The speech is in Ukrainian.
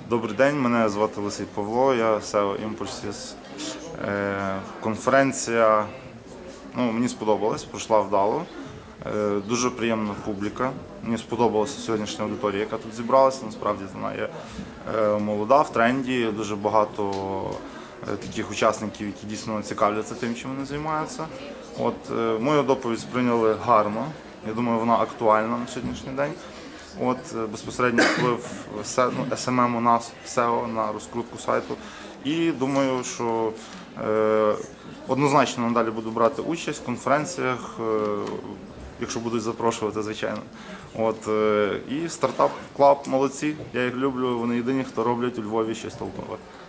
Добрий день, мене звати Лисий Павло, я SEO Impulses. Конференція мені сподобалась, пройшла вдало. Дуже приємна публіка. Мені сподобалася сьогоднішня аудиторія, яка тут зібралася. Насправді вона є молода, в тренді, дуже багато таких учасників, які дійсно цікавляться тим, чим вони займаються. Мою доповідь сприйняли гарно, я думаю, вона актуальна на сьогоднішній день. Безпосередньо вплив SMM у нас в SEO на розкрутку сайту. І думаю, що однозначно надалі буду брати участь в конференціях, якщо будуть запрошувати, звичайно. І Startup Club молодці, я їх люблю, вони єдині, хто роблять у Львові щось толкове.